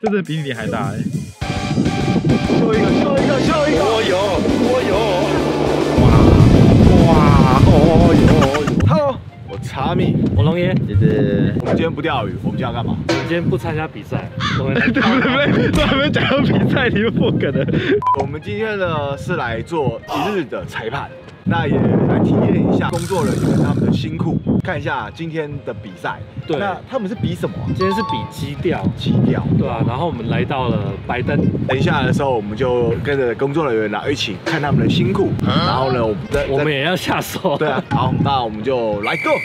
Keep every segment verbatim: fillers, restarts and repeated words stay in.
真的比你还大哎！ 秀一个，秀一个，秀一个！ 我有，我有！ 哇哇哦哟 ！Hello， 我查米， 我龙爷， 对对， 我们今天不钓鱼，我们今天要干嘛？ 我们今天不参加比赛，我们对不对？都还没讲到比赛，你们不可能。 我们今天呢是来做一日的裁判。 那也来体验一下工作人员他们的辛苦，看一下今天的比赛。 对， 那他们是比什么？ 今天是比基钓， 基钓。 对啊，然后我们来到了白灯。 等一下的时候，我们就跟着工作人员来一起看他们的辛苦。然后呢，我们我们也要下手。 对啊，好，那我们就来 go。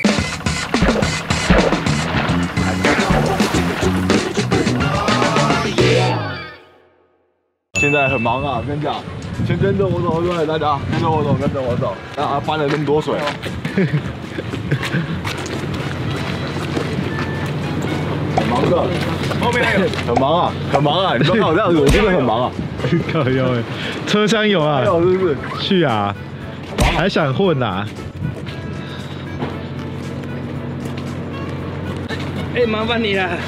现在很忙啊，跟你讲。 先跟着我走，各位大家跟着我走，跟着我走。啊，搬了那么多水，很忙的。后面还有，很忙啊，很忙啊！你不要看我这样子，我真的很忙啊。 靠腰哎，车厢有啊？ 有是不是？ 去啊！还想混啊？ 哎，麻烦你了。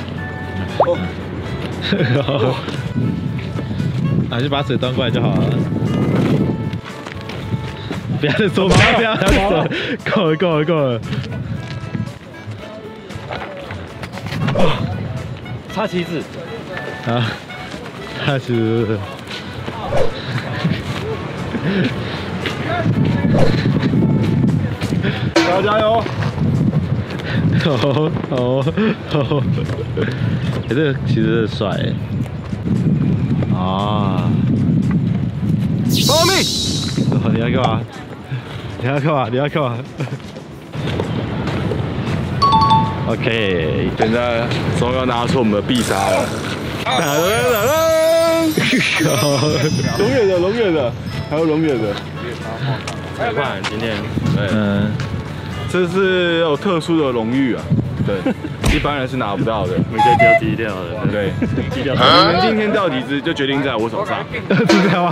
哦。啊，就把水端过来就好了。 不要再说，不要不要不要说，够了够了够了。 插旗子。 啊，插旗子。 大家加油！ 哦哦哦！哎，这个其实很帅哎。啊！ 保命！ 哦，你要干嘛？ 你要干嘛？你要干嘛 ？OK， 现在终于要拿出我们的必杀了。噔噔噔！龙眼的，龙眼的，还有龙眼的。 裁判今天， 嗯， 这是有特殊的荣誉啊，对，一般人是拿不到的。 我们在钓基钓的， 对， 基钓。 你们今天钓几只就决定在我手上， 是这样吗？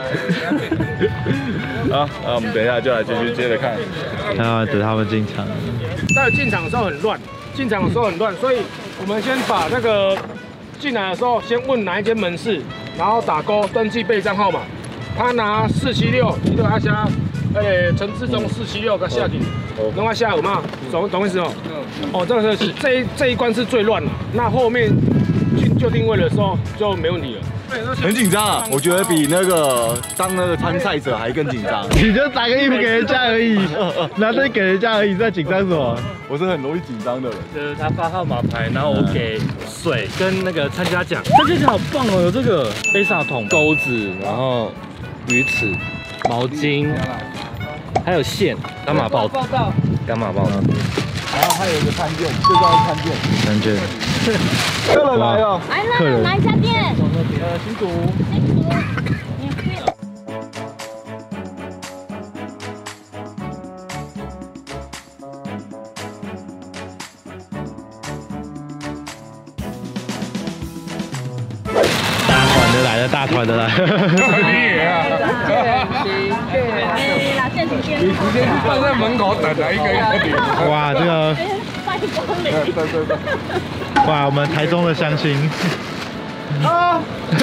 啊，那我们等一下就来继续接着看。 啊，等他们进场。 在进场的时候很乱，进场的时候很乱，所以我们先把那个进来的时候先问哪一间门市，然后打勾登记备账号码。他拿四七六，你都要下，诶，陈志忠四七六个下去，弄个下午嘛，懂懂意思哦？哦，这个是这一这一关是最乱的，那后面进就定位的时候就没问题了。 很紧张啊，我觉得比那个当那个参赛者还更紧张。 你就打个衣服给人家而已，拿着给人家而已，在紧张什么？ 我是很容易紧张的人。 就是他发号码牌，然后我给水跟那个参加奖，参加奖好棒哦，有这个杯萨桶、钩子，然后鱼尺、毛巾，还有线、伽马报报道、伽马报道， 然后还有一个餐券，最重要的餐券。 餐券。 客人来了， 来了，哪一家店？ 呃，新竹。 新竹，免费了。 大团的来了，大团的来了。 老谢请见。 你直接放在门口等了一个月。 哇，这个。 欢迎光临。 对对对。 哇，我们台中的乡亲，啊！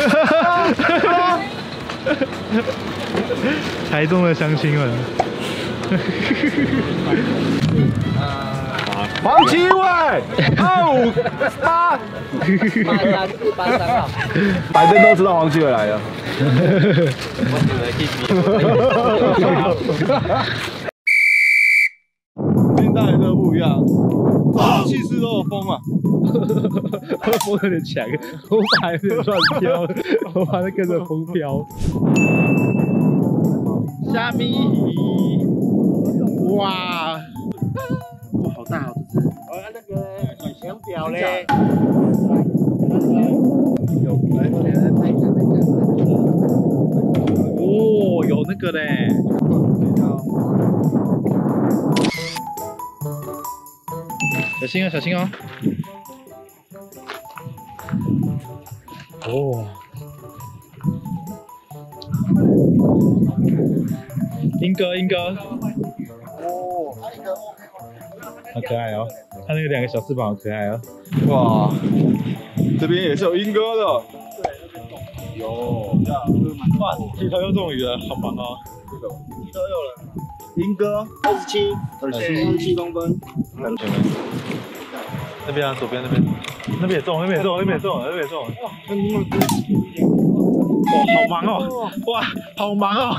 台中的乡亲们， 黄七位，二五八， 八三四八三号， 白灯都知道黄七伟来了。今天带来的不一样。 气势都有风啊， 风有点强，我把有点乱飘，我把它跟着风飘。虾米，哇，哇，好大哦！ 我那个想表嘞， 有，来，来来拍一下，拍一下。哦，有那个嘞。 小心哦，小心哦！哦，英哥，英哥，哦，好可爱哦！他那个两个小翅膀好可爱哦！ 哇， 这边也是有莺歌的。 有，哇，剃头又中鱼了，好忙哦。 剃头有了。莺歌二十七，二十七，二十七公分。 那边啊，左边那边，那边也中，那边也中，那边也中，那边也中。哇，好忙哦！哇，好忙哦！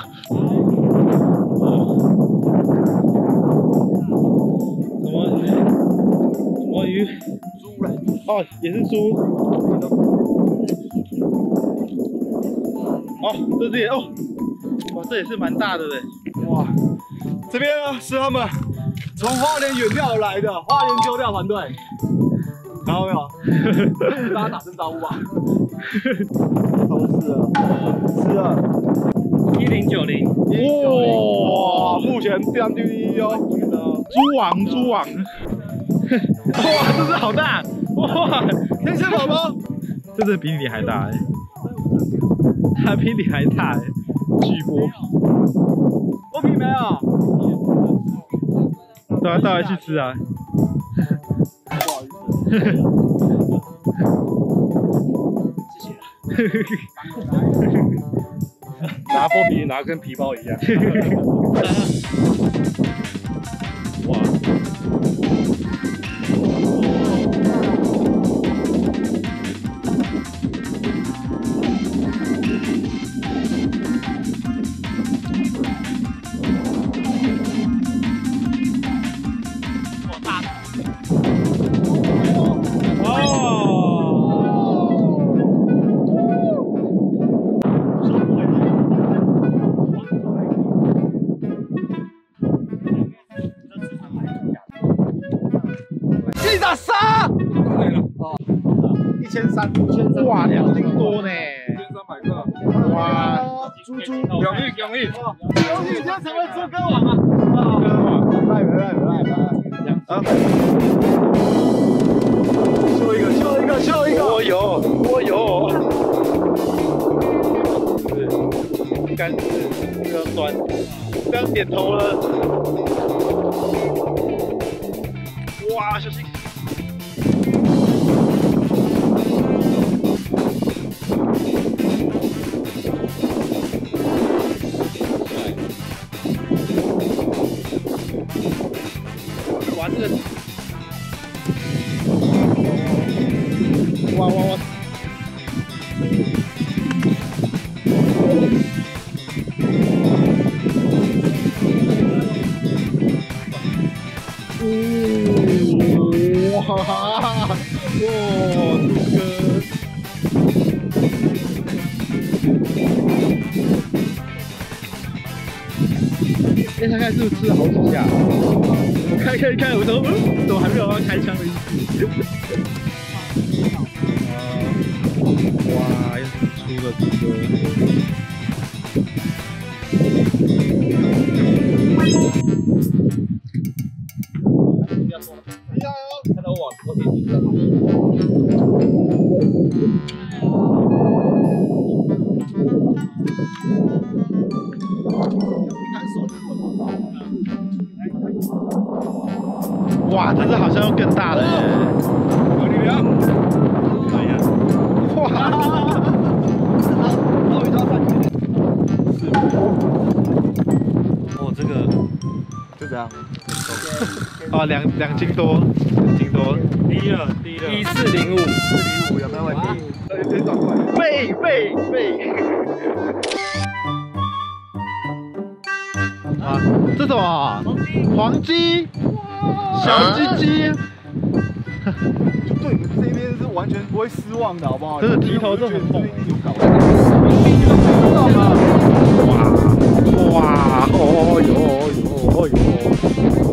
什么鱼？什么鱼？猪了。哦，也是猪。哦，这只也哦，哇，这也是蛮大的嘞。 哇，这边呢是他们从花莲远钓来的花莲秋钓团队。然后没有，跟大家打声招呼吧。都是了，是了， 一零九零， 哇，目前占第一哦。 猪王，猪王，哇，这只好大，哇， 天线宝宝， 这只比你还大哎，它比你还大哎，巨剥皮， 剥皮没有？ 对啊，带回去吃啊。 不好意思。 谢谢。拿剥皮拿跟皮包一样。 哇！ 记得杀！一千三，一千三， 哇，两斤多呢！ 一千三百克， 哇，猪猪， 容易容易， 终于要成为猪哥王了！猪哥王，没赖没赖没赖没赖！啊！秀一个，秀一个，秀一个！ 我有，我有。是，杆子这样端，这样点头了。哇，小心！哇，这个，哇哇哇！哇哈！哇，猪哥！哎，他看是不是吃了好几下？我看看看，我说，嗯，怎么还没有要开枪的意思？哇，又出了猪哥！看到我，我点击。哇，这只好像又更大了耶！ 有力量！ 哎呀，哇！ 老鱼抓饭。 哦，这个就这样。 哦，两两斤多，两斤多。 低了低了，一四零五， 四零五有没有问题？有点转过来。 背背背。啊，这什么？黄鸡，小鸡鸡。 就对你们这边是完全不会失望的，好不好？ 真的剃头真的很猛。 有搞头。知道吗？ 哇哇哦哟哦哟！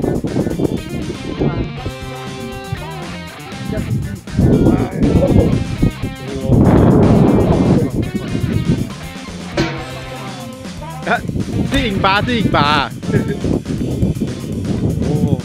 啊，是引拔，是引拔。哦。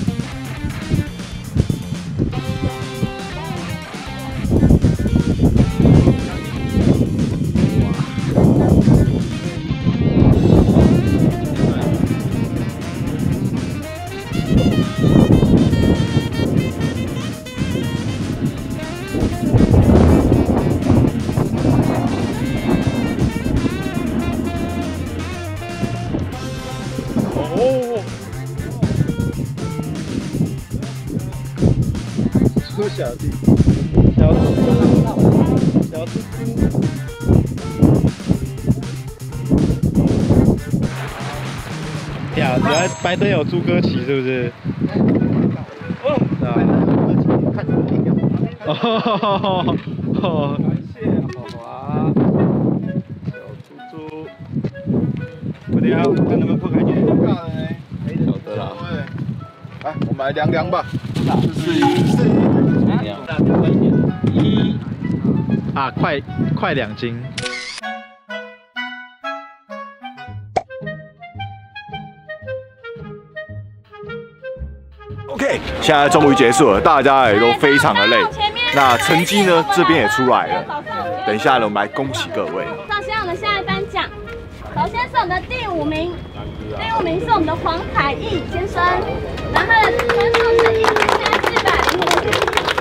说小弟，小猪猪，小猪猪。呀，原来白灯有猪哥骑是不是？哦，是啊。看什么品样？哦，哦，感谢好啊，小猪猪。不对啊，看能不能破开点。晓得啦。来，我们来量量吧。试一试一。一。啊，快快两斤。 OK， 现在终于结束了，大家也都非常的累。那成绩呢，这边也出来了。等一下呢，我们来恭喜各位。 首先，我们现在颁奖，首先是我们的第五名，第五名是我们的黄凯义先生，然后他的分数是一千四百零五。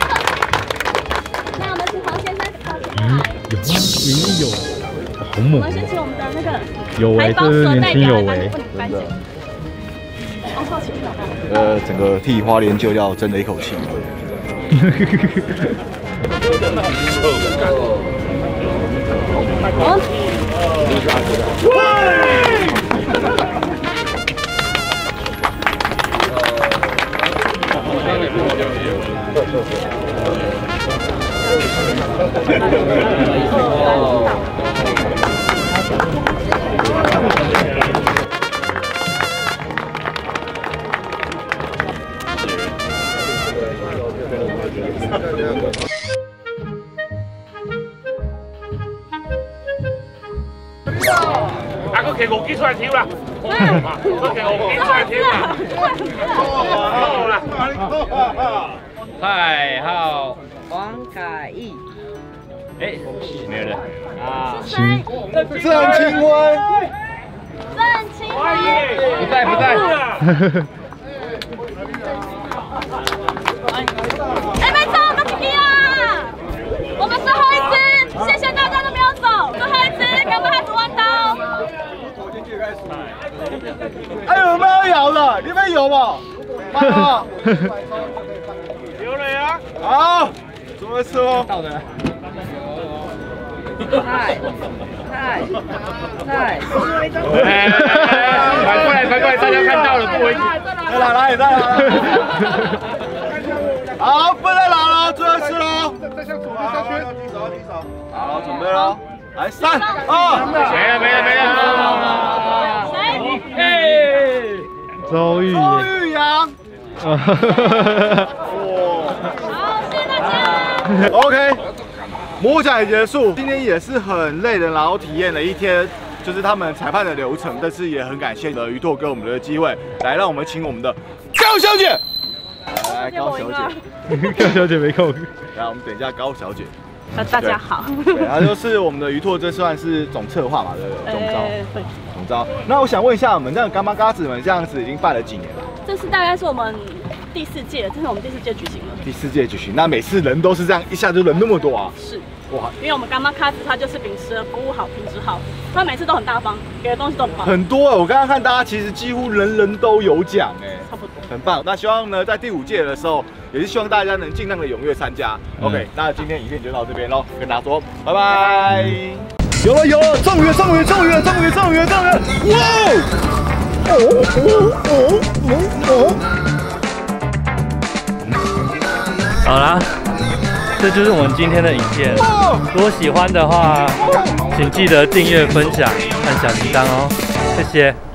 那我们请黄先生靠前来。 有吗？明明有，好猛！ 我们先请我们的那个有为，这是年轻有为， 真的。 哦，好奇好呃，整个替花莲救掉争了一口气。 啊，佮摕五支出来抽啦！佮摕五支出来抽啦！好啦， 太好，黄凯义，哎，没有人啊， 谁？ 郑清欢， 郑清欢， 不在不在。 哎，没走，我们起啊！我们最后一支，谢谢大家都没有走，最后一支，赶快煮完刀。 还有没有摇的？你们有吗？好， 有了呀！ 好，准备吃哦。 到的。太太太！哎，反过来反过来，大家看到了不为止。 再来来再来。好，不能拉了，最后吃喽。再向左边下圈。低手低手。好，准备喽。来，三二。 没了没了没了。 谁？ 哎， 周玉周玉阳。 哇！ 好，谢谢大家。 OK。 摸奖也结束，今天也是很累的，然后体验了一天，就是他们裁判的流程，但是也很感谢的于拓给我们的机会，来让我们请我们的高小姐，来高小姐， 高小姐没空， 来我们等一下高小姐， 呃，大家好， 对，她就是我们的于拓，这算是总策划嘛，对不对？总招， 对， 总招。那我想问一下，我们这样干妈嘎子们这样子已经办了几年了？ 这是大概是我们第四届，这是我们第四届举行的。 第四届举行，那每次人都是这样，一下就人那么多啊？ 是。 哇， 因为我们干妈咖子它就是秉持了服务好、品质好，他每次都很大方，给的东西都很棒。 很多哎，我刚刚看大家其实几乎人人都有奖哎， 差不多， 很棒。那希望呢，在第五届的时候，也是希望大家能尽量的踊跃参加。 嗯、 OK， 那今天影片就到这边喽，跟大家说拜拜。有了有了，中鱼中鱼中鱼中鱼中鱼中鱼！哇！哦哦哦哦哦！好啦。 这就是我们今天的影片，如果喜欢的话，请记得订阅、分享、按小铃铛哦，谢谢。